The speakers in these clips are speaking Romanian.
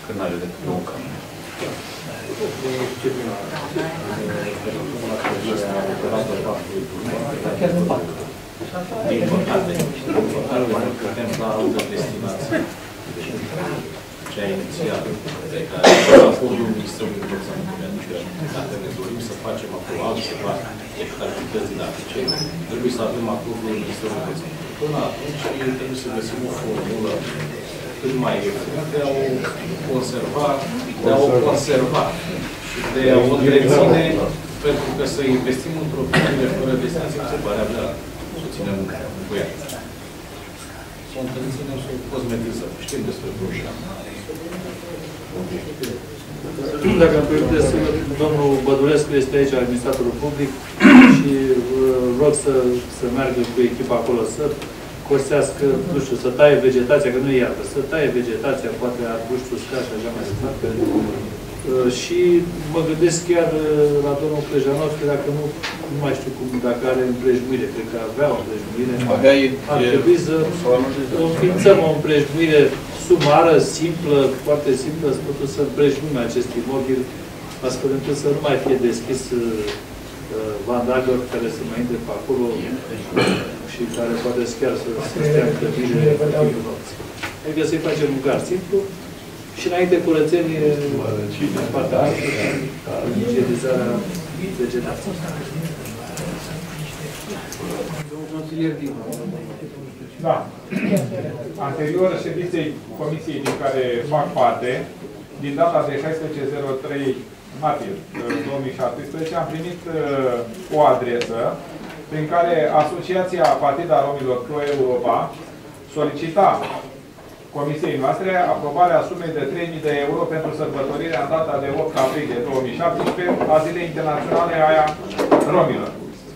că nu are decât un cam. Din păcate, putem la altă destinație. Ce a inițiat, de care acordul Ministrului Învățământului aduce, dacă ne dorim să facem acolo altceva decât activitățile afice, trebuie să avem acordul Ministrului Învățământului. Până atunci, trebuie să găsim o formulă cât mai ieftină de a o conserva, și de a o întreține, pentru că să investim într-o primire fără destinație, se pare avea să o ținem cu ea. Să o întreținem, să o cosmetizăm. Știm despre broșa. Dacă îmi permiteți, domnul Bădulescu este aici, administratorul public, și rog să meargă cu echipa acolo, să cosească, nu știu, să taie vegetația, că nu e iartă, să taie vegetația, poate arbustul uscat și așa mai departe. Și mă gândesc chiar la domnul Clejanovski, dacă nu mai știu cum, dacă are împrejmuire, cred că avea o împrejmuire. Ar trebui să înființăm o împrejmuire sumară, simplă, foarte simplă, totuși să împrejmuim acest imobil, astfel încât să nu mai fie deschis vandalilor care să mai intre pe acolo și care poate chiar să stea în clădire în timpul nopții. Adică să-i facem un gard simplu și înainte curățenie în partea altă și igienizarea vegetației. Da. Anterior ședinței comisiei din care fac parte, din data de 16.03 martie 2017, am primit o adresă prin care Asociația Partida Romilor Pro-Europa solicita comisiei noastre aprobarea sumei de 3.000 de euro pentru sărbătorirea în data de 8 aprilie 2017 a Zilei Internaționale a Romilor.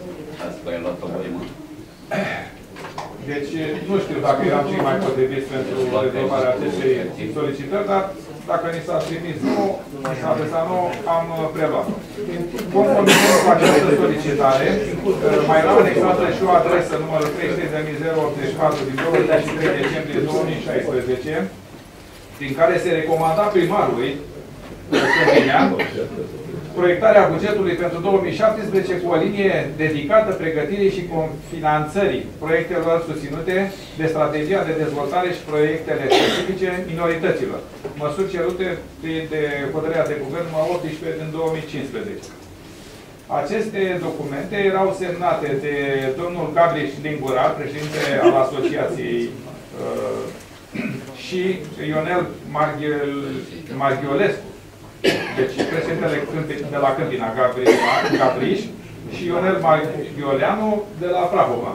Deci, nu știu dacă eram cei mai potriviți pentru rezolvarea acestei solicitări, dar dacă ni s-a trimis nouă, s-a adresat nouă, am preluat. Conformitate cu această solicitare, mai era anexată și o adresă numărul 33084 din 23 decembrie 2016, prin care se recomanda primarului Câmpinean proiectarea bugetului pentru 2017 cu o linie dedicată pregătirii și finanțării proiectelor susținute de strategia de dezvoltare și proiectele specifice minorităților. Măsuri cerute de hotărârea de guvern numărul 18 din 2015. Aceste documente erau semnate de domnul Gabriel Lingurat, președinte al Asociației, și Ionel Marghiolescu, deci președintele de la Câmpina, Gabriș, și Ionel Marghioleanu de la Prahova.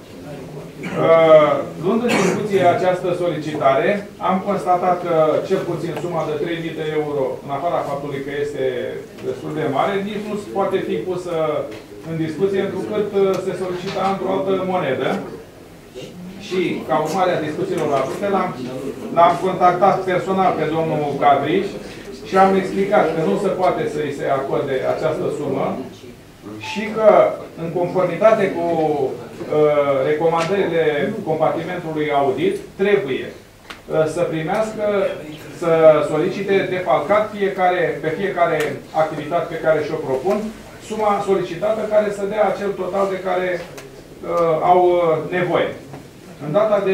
Luând în discuție această solicitare, am constatat că cel puțin suma de 3.000 de euro, în afara faptului că este destul de mare, nici nu poate fi pusă în discuție, întrucât se solicită într-o altă monedă. Și, ca urmare a discuțiilor avute, l-am contactat personal pe domnul Gabriș și am explicat că nu se poate să-i se acorde această sumă și că, în conformitate cu recomandările compartimentului audit, trebuie să primească, să solicite defalcat pe fiecare activitate pe care și-o propun, suma solicitată care să dea acel total de care au nevoie. În data de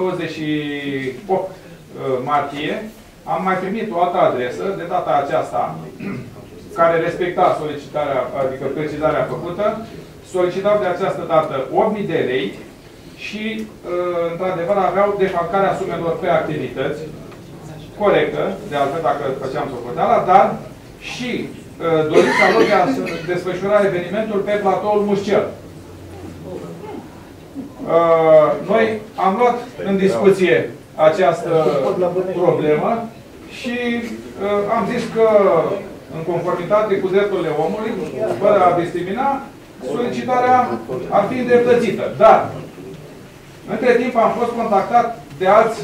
28 martie, am mai primit o altă adresă, de data aceasta, care respecta solicitarea, adică precizarea făcută, solicitau de această dată 8.000 de lei și, într-adevăr, aveau defalcarea sumelor pe activități, corectă, de altfel, dacă făceam socoteala, dar și dorința lor de a desfășura evenimentul pe platoul Mușcel. Noi am luat în discuție această problemă și am zis că, în conformitate cu drepturile omului, fără a discrimina, solicitarea ar fi îndreptățită. Dar, între timp, am fost contactat de alți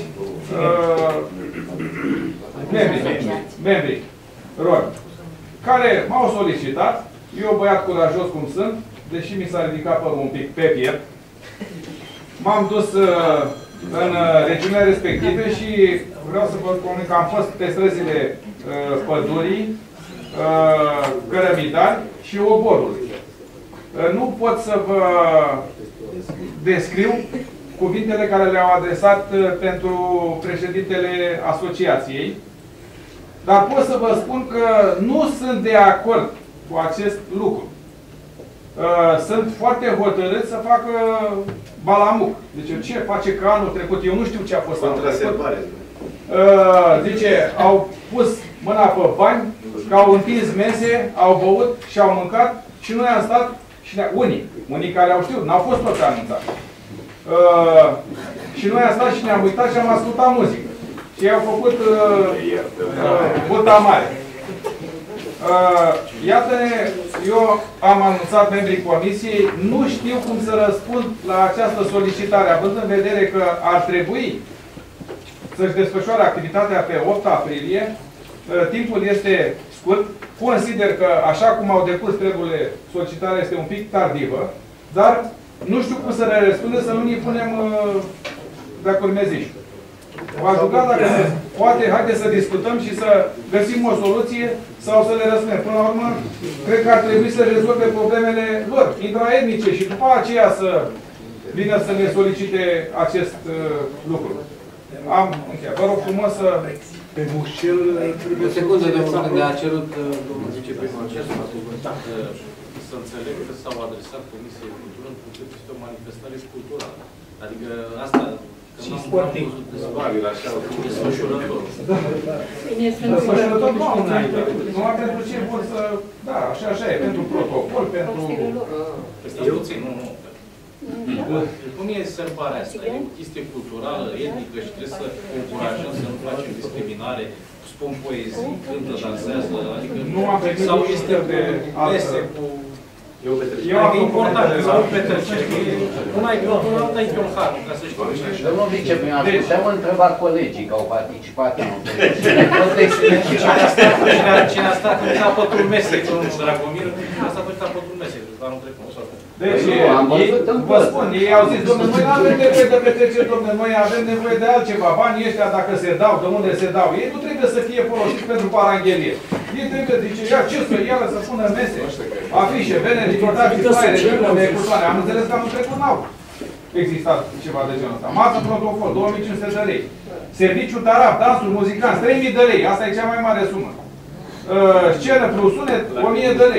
membri romi, care m-au solicitat. Eu, băiat curajos cum sunt, deși mi s-a ridicat părul un pic pe piept, m-am dus în regiunile respective și vreau să vă spun că am fost pe străzile Pădurii, Cărămidari și Oborului. Nu pot să vă descriu cuvintele care le-au adresat pentru președintele asociației, dar pot să vă spun că nu sunt de acord cu acest lucru. Sunt foarte hotărât să facă balamuc. Deci ce face că anul trecut, eu nu știu ce a fost anul trecut. Zice, au pus mâna pe bani, că au întins mese, au băut și au mâncat și noi am stat și unii care au știut, n-au fost toți anunțați. Și noi am stat și ne-am uitat și am ascultat muzică. Și ei au făcut buta mare. Iată-ne, eu am anunțat membrii comisiei, nu știu cum să răspund la această solicitare, având în vedere că ar trebui să-și desfășoare activitatea pe 8 aprilie, timpul este scurt, consider că așa cum au decurs treburile, solicitarea este un pic tardivă, dar nu știu cum să le răspundem, să nu ne punem dacă urmeziși. V-aș ruga dacă se poate, haideți să discutăm și să găsim o soluție sau să le răspundem. Până la urmă, cred că ar trebui să rezolve problemele lor, intraetnice, și după aceea să vină să ne solicite acest lucru. Am încheiat. Vă rog frumos să... Pe Mușel... O secundă, domnul, când a cerut domnul viceprimar acest să înțeleg că s-au adresat Comisiei Cultură în funcție de o manifestare culturală. Adică asta... Și sportiv. Desfășurător. Desfășurător nu am înainte. Numai pentru ce vor să... Da, așa e. Pentru protocol, pentru... Eu țin, nu. Cum e sărbarea asta? E o chestie culturală, etnică și trebuie să încurajăm să nu facem discriminare. Spun poezii, cântă, dansează, adică... Nu am venit sau este de mese cu... Eu am important, să nu petreceri. Una e cultură, alta e chiolhar, ca să știu. Domnul viceprimar, putem întreba colegii că au participat în Cine a stat în capătul mesei, domnul Dragomir, a stat în capătul mesei, anul trecut. Deci, vă spun, ei au zis, domnule, noi nu avem nevoie de petreceri, domnule, noi avem nevoie de altceva. Banii ăștia, dacă se dau, de unde se dau, ei nu trebuie să fie folosiți pentru paranghelie. Ei trebuie, zice, ia ce să ia, să pună mese, afișe, veneri, fotografii, flaiere, de cutoane. Am înțeles că anul trecut n-au existat ceva de genul ăsta. Masă protocol, 2500 de lei. Serviciu taraf, dansuri, muzicanți, 3000 de lei. Asta e cea mai mare sumă. Scenă plus sunet, 1000 de lei.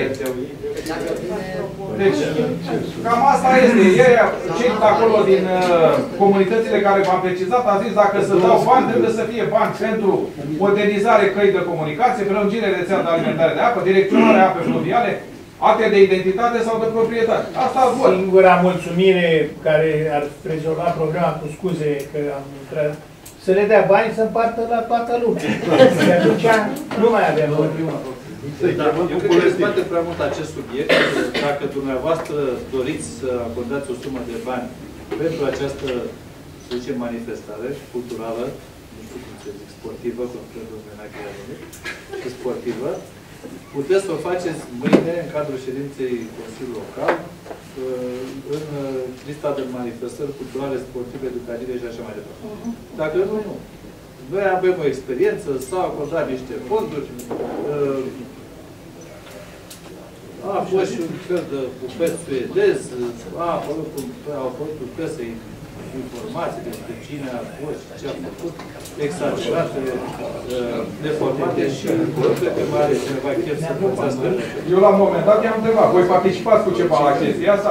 Deci, cam asta este. Cei de acolo din comunitățile care v-am precizat, a zis, dacă se dau bani, trebuie să fie bani pentru modernizare căi de comunicație, prelungire rețea de alimentare de apă, direcționarea apei fluviale, acte de identitate sau de proprietate. Asta vor. Singura mulțumire care ar rezolva problema, cu scuze că am intrat, să le dea bani să împartă la toată lumea. Și atunci nu mai avem problema. Da, eu cred că dezbate prea mult acest subiect. Dacă dumneavoastră doriți să acordați o sumă de bani pentru această, să zicem, manifestare culturală, nu știu cum să zic, sportivă, pentru domnul sportivă, puteți să o faceți mâine, în cadrul ședinței Consiliului Local, în lista de manifestări culturale, sportive, educative și așa mai departe. Dacă nu, nu. Noi avem o experiență, s-au acordat niște fonduri, a fost și un fel de bufet suedez, au apărut în presă informații despre cine a fost și ce a făcut, exagerate, deformate și cred că mai are cineva chef să învățească. Eu la un moment dat i-am întrebat, voi participați cu ceva la chestia asta?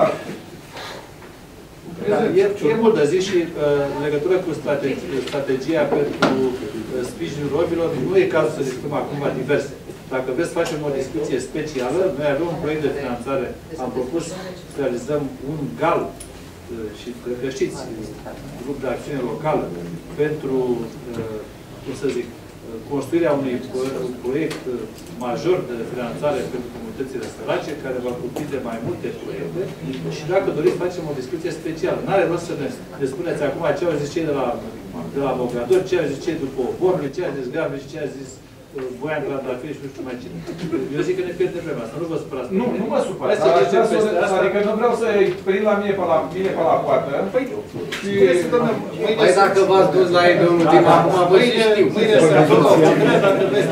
Da, e mult de zis și în legătură cu strategia pentru sprijinul robilor, nu e cazul să discutăm acum diverse. Dacă vreți să facem o discuție specială, noi avem un proiect de finanțare, am propus să realizăm un GAL și cred că știți, grup de acțiune locală, pentru, cum să zic, construirea unui proiect major de finanțare pentru comunitățile sărace, care va cuprinde mai multe proiecte și dacă doriți facem o discuție specială. N-are rost să ne spuneți acum ce au zis cei de la Mogador, ce au zis cei după Oborului, ce a zis Gabriel și ce a zis Boian de la Dafir și nu știu mai cine. Eu zic că ne pierdem vremea asta, nu vă supărați. Nu mă supărați. Adică nu vreau să-i prind la mine pe la poartă. Păi, Păi dacă v-ați dus la ei de unul timp, acum vă și știu. Mâine să dacă vezi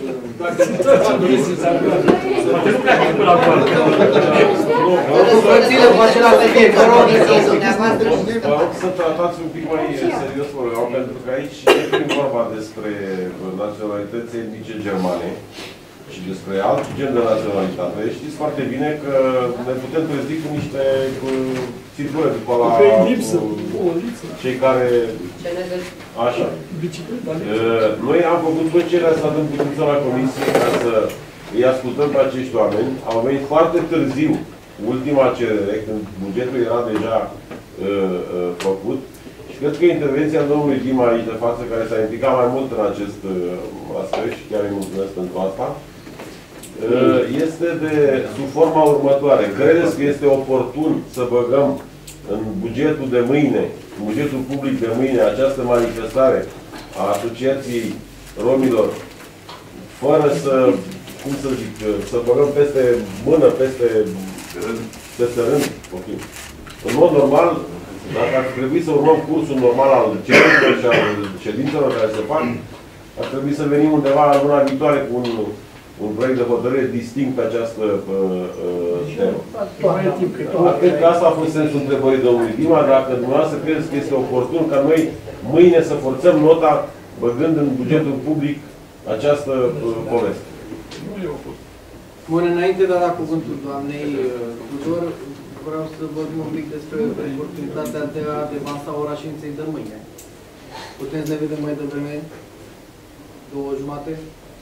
Frățile, face la TV, vă rog, vă rog să tratați un pic mai serios problema, pentru că aici nu e vorba despre naționalități etnice germane și despre alt gen de naționalitate. Știți foarte bine că ne putem trezi cu niște țircule după la cei care... Așa. Noi am făcut tot cererea să dăm putință la comisie ca să îi ascultăm pe acești oameni. Au venit foarte târziu ultima cerere, când bugetul era deja făcut. Și cred că intervenția domnului Dima aici de față, care s-a implicat mai mult în acest aspect și chiar îi mulțumesc pentru asta, este sub forma următoare. Credeți că este oportun să băgăm în bugetul de mâine, în bugetul public de mâine, această manifestare a Asociației Romilor, fără să, cum să zic, să băgăm peste mână, peste rând? Okay. În mod normal, dacă ar trebui să urmăm cursul normal al cererilor și al ședințelor care se fac, ar trebui să venim undeva la luna viitoare cu un proiect de hotărâre distinct pe această temă. Cred că asta a fost sensul întrebării domnului Dima, dacă dumneavoastră credeți că este oportun ca noi mâine să forțăm nota băgând în bugetul public această poveste. Bun, înainte de a da cuvântul doamnei Tudor, vreau să vorbim un pic despre oportunitatea de a devansa ora ședinței de mâine. Putem să ne vedem mai devreme? 2:30?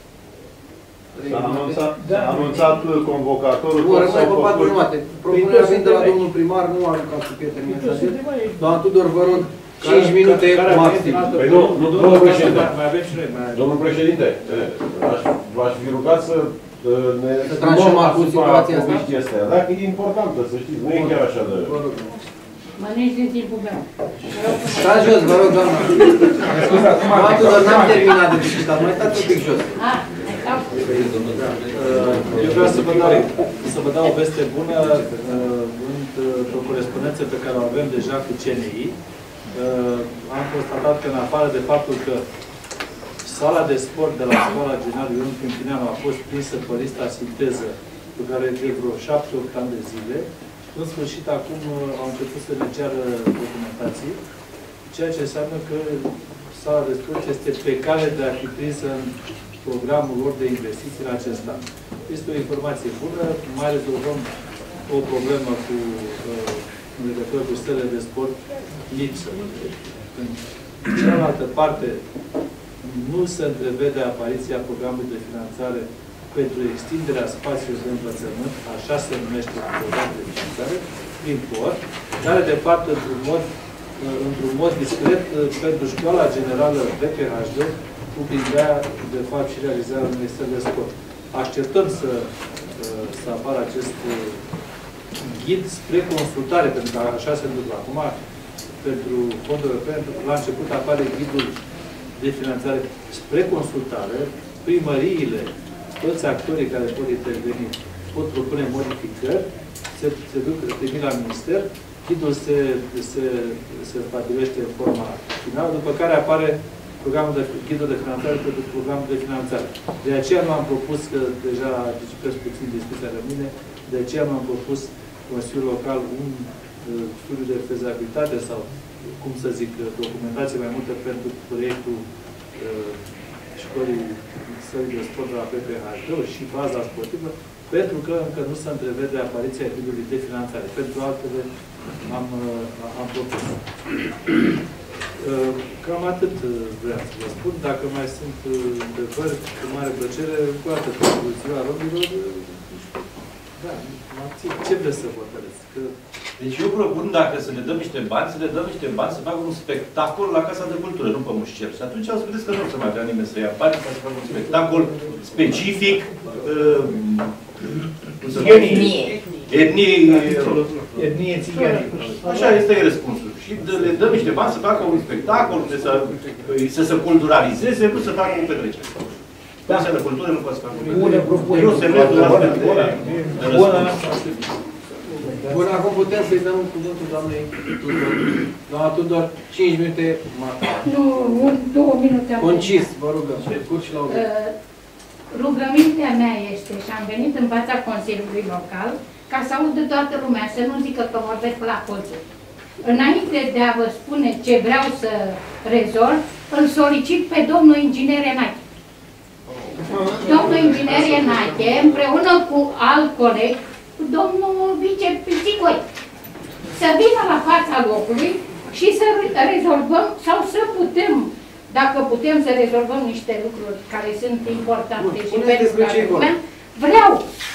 S-a anunțat convocatorul. Bun, rămâne pe 4:30. Propunerea vin de la domnul primar, nu aruncați cu pietre mesaje. Doamna Tudor, vă rog, 5 minute maxim. Păi nu, domnul președinte. Mai avem și noi. Domnul președinte, v-aș fi rugat să ne tragem acum situația asta. Dacă e importantă, să știți, nu e chiar așa de... Mănânci din timpul meu. Stați jos, vă rog, doamna. Doamna Tudor, n-am terminat de discutat, mai stați un pic jos. Eu vreau să vă dau o veste bună într-o corespondență pe care o avem deja cu CNI. Am constatat că în afară de faptul că sala de sport de la Școala Generală Ion Câmpineanu a fost prinsă pe lista sinteză pe care de vreo 7-8 ani de zile, în sfârșit acum au început să ne ceară documentații, ceea ce înseamnă că sala de sport este pe cale de a fi prinsă în programul lor de investiții în acest an. Este o informație bună, mai rezolvăm o problemă în legătură cu stele de sport lipsă. În cealaltă parte, nu se întrevede apariția programului de finanțare pentru extinderea spațiului de învățământ, așa se numește programul de finanțare, prin POR, care de fapt, într-un mod discret, pentru Școala Generală BPHD, publicea, de fapt, și realizarea unei stele de sport. Așteptăm să apară acest ghid spre consultare, pentru că așa se întâmplă acum, pentru fondul european, la început apare ghidul de finanțare spre consultare, primăriile, toți actorii care pot interveni, pot propune modificări, se duc trimit la minister, ghidul se stabilește în forma finală, după care apare ghidul de finanțare pentru programul de finanțare. De aceea nu am propus, că deja anticipez puțin discuția de mine, de aceea nu am propus Consiliul Local un studiu de fezabilitate sau, cum să zic, documentație mai multă pentru proiectul școlii sălii de sport de la PPHD și baza sportivă, pentru că încă nu se întrevede apariția ghidului de finanțare. Pentru altele am propus. Cam atât vreau să vă spun. Dacă mai sunt întrebări, cu mare plăcere, încă o dată, pentru Ziua Romilor, da, ce vreți să hotărăți? Deci eu propun, dacă să ne dăm niște bani, să le dăm niște bani să facă un spectacol la Casa de Cultură, nu pe Mușcer. Și atunci o să vedeți că nu o să mai vrea nimeni să ia bani, să facă un spectacol specific etnie țigane. Așa este răspunsul. Și le dăm niște bani să facă un spectacol, să se culturalizeze, nu să facă un petrecere. Casa de Cultură nu poate să facă un petrecere. Eu semnez la Bun, acum putem să-i dăm cuvântul doamnei Tudor. Doamna Tudor, 5 minute. Nu, 2 minute. Concis, vă rugăm. Scurt și la obiect. Rugămintea mea este, și am venit în fața Consiliului Local, ca să audă toată lumea, să nu zică că vorbesc la colțuri. Înainte de a vă spune ce vreau să rezolv, îl solicit pe domnul inginer Enache. Domnul inginer Enache, împreună cu alt coleg, cu domnul vicepizicoi, să vină la fața locului și să rezolvăm, sau să putem, dacă putem să rezolvăm niște lucruri care sunt importante și pentru lumea, vreau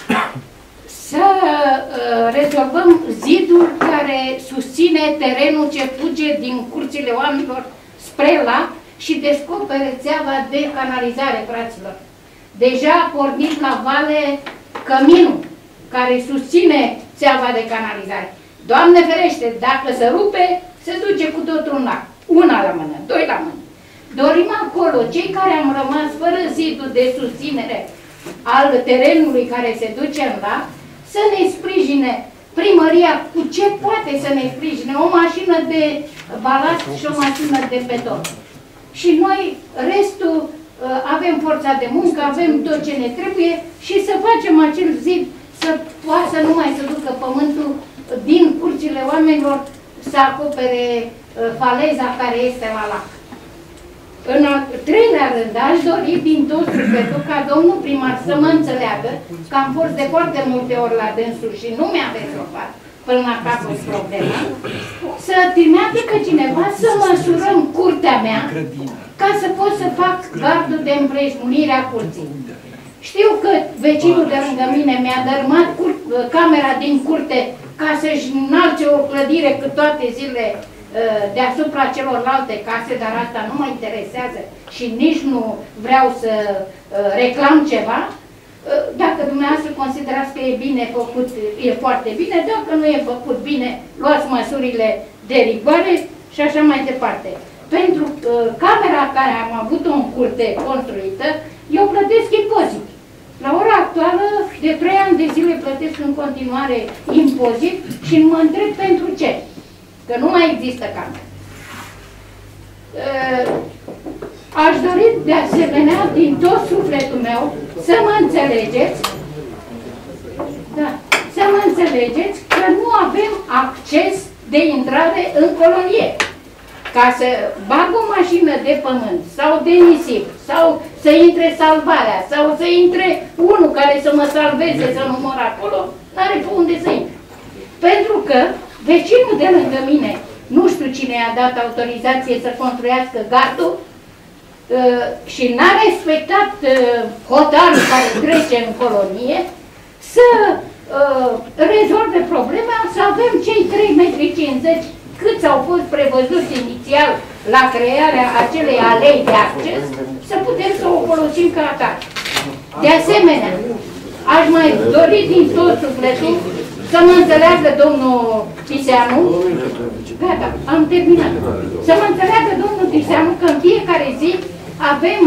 să rezolvăm zidul care susține terenul ce fuge din curțile oamenilor spre lac și descopere țeava de canalizare, fraților. Deja a pornit la vale căminul care susține țeava de canalizare. Doamne ferește, dacă se rupe, se duce cu totul în lac. Una la mână, 2 la mână. Dorim acolo, cei care am rămas fără zidul de susținere al terenului care se duce în lac, să ne sprijine primăria cu ce poate să ne sprijine, o mașină de balast și o mașină de beton. Și noi, restul, avem forța de muncă, avem tot ce ne trebuie și să facem acel zid să poată să nu mai se ducă pământul din curțile oamenilor să acopere faleza care este la lac. În al 3-lea rând, aș dori din tot sufletul ca domnul primar să mă înțeleagă că am fost de foarte multe ori la dânsul și nu mi-a rezolvat până la capul problema, să trimeată că cineva să măsurăm curtea mea ca să pot să fac gardul de împrejmunire a curții. Știu că vecinul de lângă mine mi-a dărâmat camera din curte ca să-și înalce o clădire cât toate zilele deasupra celorlalte case, dar asta nu mă interesează și nici nu vreau să reclam ceva. Dacă dumneavoastră considerați că e bine făcut, e foarte bine, dacă nu e făcut bine, luați măsurile de rigoare și așa mai departe. Pentru camera care am avut-o în curte construită, eu plătesc impozit. La ora actuală, de 3 ani de zile plătesc în continuare impozit și mă întreb pentru ce. Că nu mai există cameră. Aș dori de asemenea, din tot sufletul meu, să mă înțelegeți, da, să mă înțelegeți că nu avem acces de intrare în colonie. Ca să bag o mașină de pământ sau de nisip, sau să intre salvarea, sau să intre unul care să mă salveze, să nu mor acolo, n-are pe unde să intre. Pentru că vecinul de lângă mine, nu știu cine i-a dat autorizație să construiască gardul și n-a respectat hotarul care trece în colonie, să rezolve problema, să avem cei 3,50 m câți au fost prevăzuți inițial la crearea acelei alei de acces, să putem să o folosim ca atare. De asemenea, aș mai dori din tot sufletul să mă înțeleagă domnul Tiseanu, gata, am terminat, să mă înțeleagă domnul Tiseanu că în fiecare zi avem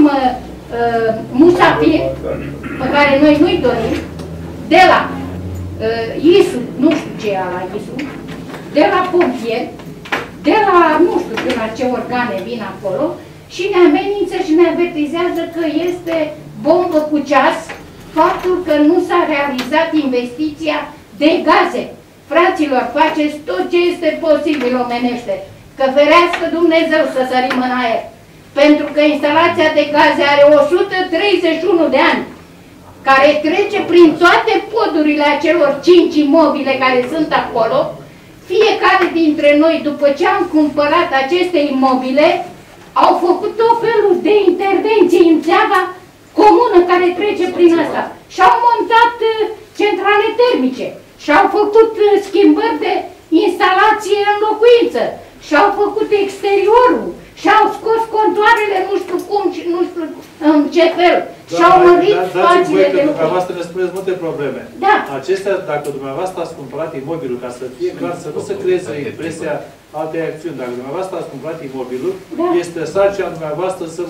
musafiri pe care noi nu-i dorim, de la ISU, nu știu ce e la ISU, de la pompieri, de la nu știu de la ce organe vin acolo și ne amenință și ne avertizează că este bombă cu ceas faptul că nu s-a realizat investiția de gaze. Fraților, faceți tot ce este posibil omenește, că ferească Dumnezeu să sărim în aer, pentru că instalația de gaze are 131 de ani, care trece prin toate podurile acelor 5 imobile care sunt acolo. Fiecare dintre noi, după ce am cumpărat aceste imobile, au făcut tot felul de intervenții în țeava comună care trece prin asta. Și-au montat centrale termice, și-au făcut schimbări de instalație în locuință, și-au făcut exteriorul, și-au scos contoarele nu știu cum și nu știu în ce fel, și-au mărit spațiile de lucru. Dumneavoastră ne spuneți multe probleme. Da. Acestea, dacă dumneavoastră ați cumpărat imobilul, ca să fie clar, să nu se creeze impresia altei acțiuni. Dacă dumneavoastră ați cumpărat imobilul, da, este sarcina dumneavoastră să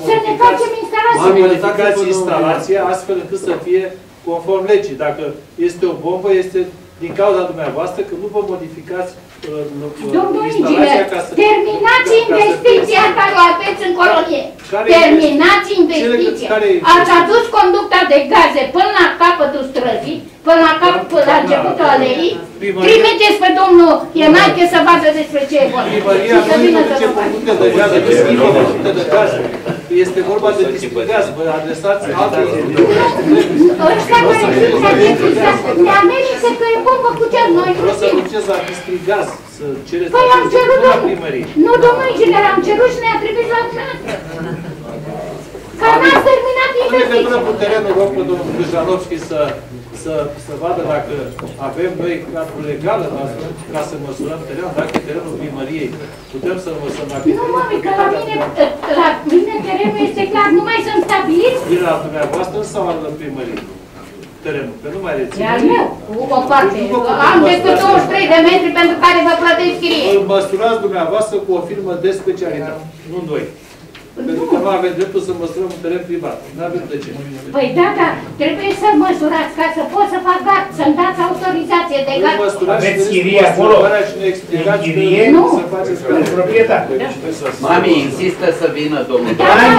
modificați instalația astfel încât să fie conform legii. Dacă este o bombă, este din cauza dumneavoastră că nu vă modificați Domnul instalația inginer, ca să... terminați investiția care o aveți în colonie. Terminați investiția. Ați adus conducta de gaze până la capătul străzii, până la începutul aleii. Trimiteți pe domnul Ienache să vadă despre ce e vorba. Primăria nu duce conducte de gaze, nu schimbă conducte de gaze. Este vorba de dispigaz, vă adresați alte instituții. Ăștia mai ne amenință că e bombă cu cer, noi nu Vreau să știm. duceți la distrigaz, să cereți Păi am cerut, la domnul. primărie. Nu, domnul inginer, am cerut și ne-a trimis la dumneavoastră. Că n-ați terminat În legătură investiția. cu terenul, rog pe domnul Dujanovski să vadă dacă avem noi cadrul legal ca să măsurăm terenul, dacă e terenul primăriei, putem să măsurăm dacă e Nu, terenul mami, că la mine terenul este clar, nu mai sunt stabiliți. din la dumneavoastră sau al primăriei? Terenul, că nu mai reține. E al meu, cu o parte. Am decât 23 de metri pentru care vă plătesc chirie. Îl măsurați dumneavoastră cu o firmă de specialitate, nu noi. Pentru că nu avem dreptul să măsurăm un teren privat. Nu avem de ce. Păi da, da, trebuie să măsurați ca să pot să fac gat, să-mi dați autorizație de Nu gat. măsurați Aveți și chirie acolo? măsurarea și ne explicați Chirie? Nu. să faceți În proprietate. Mami, insistă să vină domnul. Da, da,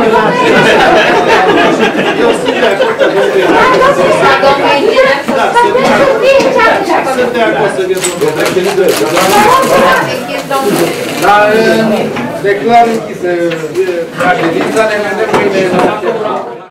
Eu sunt de acord cu domnul Sunt de acord să vină domnul. Dar declar închisă ședința, ne vedem mâine.